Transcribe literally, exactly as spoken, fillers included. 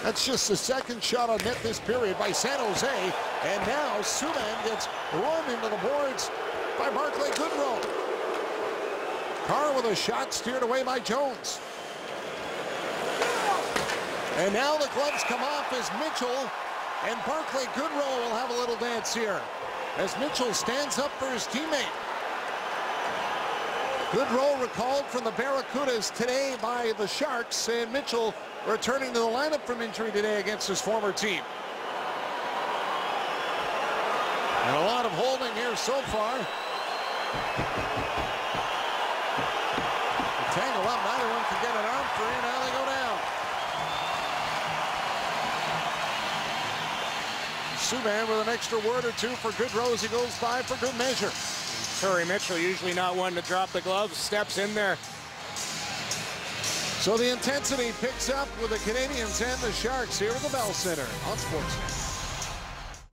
That's just the second shot on net this period by San Jose. And now Subban gets run into the boards by Barclay Goodrow. Carr with a shot steered away by Jones. And now the gloves come off as Mitchell and Barclay Goodrow will have a little dance here as Mitchell stands up for his teammate. Goodrow recalled from the Barracudas today by the Sharks, and Mitchell returning to the lineup from injury today against his former team. And a lot of holding here so far. The tangle up, neither one can get an arm free, now they go down. Subban with an extra word or two for Goodrow as he goes by for good measure. Torrey Mitchell, usually not one to drop the gloves, steps in there. So the intensity picks up with the Canadiens and the Sharks here at the Bell Center on Sportsnet.